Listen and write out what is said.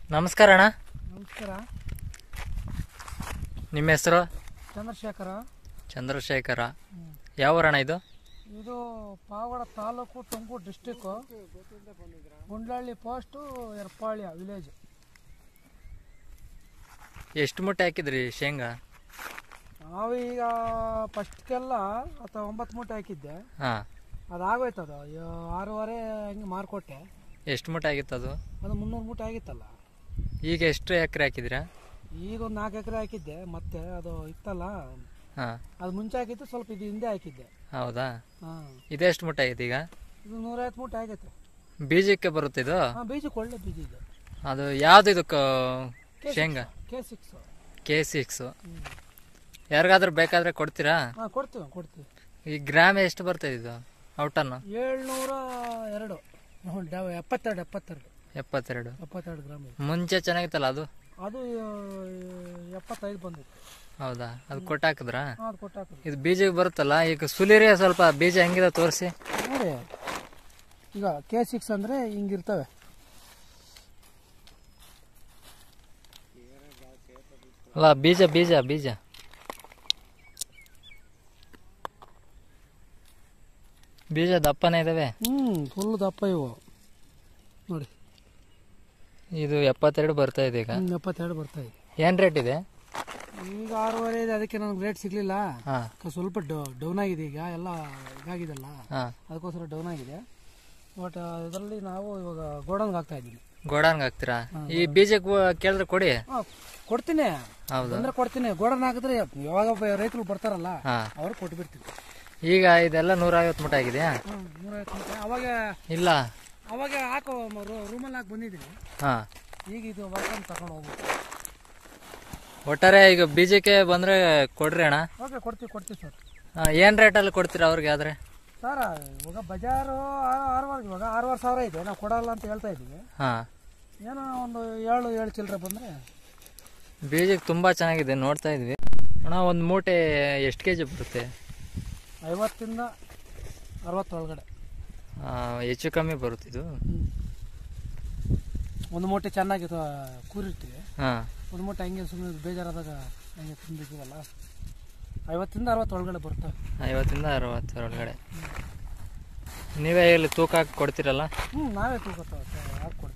ನಮಸ್ಕಾರ ಅಣ್ಣ. ನಮಸ್ಕಾರ. ನಿಮ್ಮ ಹೆಸರು? ಚಂದ್ರಶೇಖರ. ಚಂದ್ರಶೇಖರ. ಯಾವ ಊರಣ್ಣ ಇದು? ಇದು Pavagada taluk, Tumakuru district, Gundlahalli post, Erpalya village. ಎಷ್ಟು ಮೂಟೆ ಹಾಕಿದ್ರಿ ಶೇಂಗಾ? ನಾವೀಗ ಫಸ್ಟ್ಗೆಲ್ಲ 9 ಮೂಟೆ ಹಾಕಿದ್ದೆ. ಹಾಂ, ಅದಾಗೋಯ್ತದ 6.5 ಹಂಗೆ ಮಾರ್ಕೊಟ್ಟೆ. ಎಷ್ಟು ಮೂಟೆ ಆಗಿತ್ತು ಅದು? ಅದು 300 ಮೂಟೆ ಆಗಿತ್ತಲ್ಲ. ಈಗ ಎಷ್ಟು ಎಕರೆ ಹಾಕಿದ್ದೀರಾ? ಈಗ ಒಂದು 4 ಎಕರೆ ಹಾಕಿದ್ದೆ. ಮತ್ತೆ ಅದು ಇತ್ತಲ್ಲ, ಹಾಂ, ಅದು ಮುಂಚೆ ಹಾಕಿದ್ದು, ಸ್ವಲ್ಪ ಇದು ಹಿಂದೆ ಹಾಕಿದ್ದೆ. ಹೌದಾ? ಹಾಂ. ಇದೆಷ್ಟು ಮೂಟೆ ಆಗಿದೆ ಈಗ? ಇದು 150 ಮೂಟೆ ಆಗೈತೆ. ಬೀಜಕ್ಕೆ ಬರುತ್ತೆ ಇದು? ಹಾಂ, ಬೀಜಕ್ಕೆ ಒಳ್ಳೆ ಬೀಜ ಇದೆ. ಅದು ಯಾವ್ದು ಇದು ಶೇಂಗಾ? K6. K6. ಯಾರಿಗಾದ್ರೂ ಬೇಕಾದ್ರೆ ಕೊಡ್ತೀರಾ? ಹಾಂ, ಕೊಡ್ತೀವಿ. ಈ ಗ್ರಾಮ್ ಎಷ್ಟು ಬರ್ತದೆ ಇದು ಔಟನ್ನು? 702. 72 ಗ್ರಾಮ್. ಮುಂಚೆ ಚೆನ್ನಾಗಿತ್ತಲ್ಲ ಅದು? ಅದು 75 ಬಂದಿತ್ತು. ಹೌದಾ? ಅದು ಕೊಟ್ಟಾಕಿದ್ರಾ? ಅದು ಕೊಟ್ಟಾಕಿದ್ವಿ. ಇದು ಬೀಜಕ್ಕೆ ಬರುತ್ತಲ್ಲ, ಈಗ ಸುಲಿರಿ ಸ್ವಲ್ಪ ಬೀಜ ಹೆಂಗಿದೆ ತೋರಿಸಿ ನೋಡಿ. ಈಗ K6 ಅಂದರೆ ಹಿಂಗಿರ್ತವೆ. ಅಲ್ಲ, ಬೀಜ ಬೀಜ ಬೀಜ ಬೀಜ ದಪ್ಪನೇ ಇದಾವೆ. ಫುಲ್ ದಪ್ಪ ಇವು ನೋಡಿ. ಇದು 72 ಬರ್ತಾ ಇದೆ ಈಗ. 72 ಬರ್ತಾ ಇದೆ. ಏನ್ ರೇಟ್ ಇದೆ ಈಗ? 6.5 ಇದೆ. ಅದಕ್ಕೆ ನನಗೆ ರೇಟ್ ಸಿಗ್ಲಿಲ್ಲ. ಹಾಂ, ಸ್ವಲ್ಪ ಡೌನ್ ಆಗಿದೆ. ಈಗ ಎಲ್ಲ ಇದಾಗಿದೆಲ್ಲ, ಹಾಂ, ಅದಕ್ಕೋಸ್ಕರ ಡೌನ್ ಆಗಿದೆ. ಬಟ್ ಇದರಲ್ಲಿ ನಾವು ಇವಾಗ ಗೋಡನ್ಗೆ ಹಾಕ್ತಾ ಇದ್ದೀವಿ. ಗೋಡನ್ಗೆ ಹಾಕ್ತೀರಾ? ಈ ಬೀಜಕ್ಕೆ ಕೇಳಿದ್ರೆ ಕೊಡಿ. ಕೊಡ್ತೀನಿ. ಹೌದು, ಅಂದ್ರೆ ಕೊಡ್ತೀನಿ. ಗೋಡನ್ ಹಾಕಿದ್ರೆ ಯಾವಾಗ ರೈತರು ಬರ್ತಾರಲ್ಲ, ಹಾಂ, ಅವ್ರು ಕೊಟ್ಬಿಡ್ತೀವಿ. ಈಗ ಇದೆಲ್ಲ 150 ಮೂಟೆ ಆಗಿದೆಯಾ? 150 ಮೂಟೆ. ಅವಾಗ ಇಲ್ಲ, ಅವಾಗ ಹಾಕೋ ರೂಮಲ್ಲಿ ಹಾಕಿ ಬಂದಿದ್ದೀನಿ. ಹಾಂ, ಈಗ ಇದು ಬರ್ಕೊಂಡು ತಗೊಂಡು ಹೋಗ್ಬೇಕು. ಒಟ್ಟಾರೆ ಈಗ ಬೀಜಕ್ಕೆ ಬಂದ್ರೆ ಕೊಡ್ರಿ ಅಣ್ಣ. ಓಕೆ, ಕೊಡ್ತೀವಿ ಸರ್. ಏನ್ ರೇಟಲ್ಲಿ ಕೊಡ್ತೀರಾ ಅವ್ರಿಗೆ? ಆದ್ರೆ ಸರ್, ಇವಾಗ ಬಜಾರು 6,500 ಇದೆ. ನಾವು ಕೊಡಲ್ಲ ಅಂತ ಹೇಳ್ತಾ ಇದ್ದೀವಿ. ಹಾಂ, ಏನೋ ಒಂದು 7 ಚಿಲ್ಲರೆ ಬಂದರೆ. ಬೀಜಕ್ಕೆ ತುಂಬಾ ಚೆನ್ನಾಗಿದೆ, ನೋಡ್ತಾ ಇದ್ವಿ ಅಣ್ಣ. ಒಂದು ಮೂಟೆ ಎಷ್ಟು ಕೆಜಿ ಬರುತ್ತೆ? 50 ಇಂದ 60 ಒಳಗಡೆ. ಹೆಚ್ಚು ಕಮ್ಮಿ ಬರುತ್ತಿದ್ದು. ಒಂದು ಮೂಟೆ ಚೆನ್ನಾಗಿ ಕೂರಿರ್ತೀವಿ. ಹಾಂ, ಒಂದು ಮೂಟೆ ಹಂಗೆ ಸುಮ್ಮನೆ ಬೇಜಾರಾದಾಗ ಹಂಗೆ ತಿಂದಿದ್ದೀವಲ್ಲ, 50 ಇಂದ 60 ಒಳಗಡೆ ಬರ್ತವೆ. 50 ಇಂದ 60 ಒಳಗಡೆ. ನೀವೇ ಇಲ್ಲಿ ತೂಕ ಹಾಕಿ ಕೊಡ್ತೀರಲ್ಲ? ನಾವೇ ತೂಕ ಹಾಕಿ ಕೊಡ್ತೀವಿ.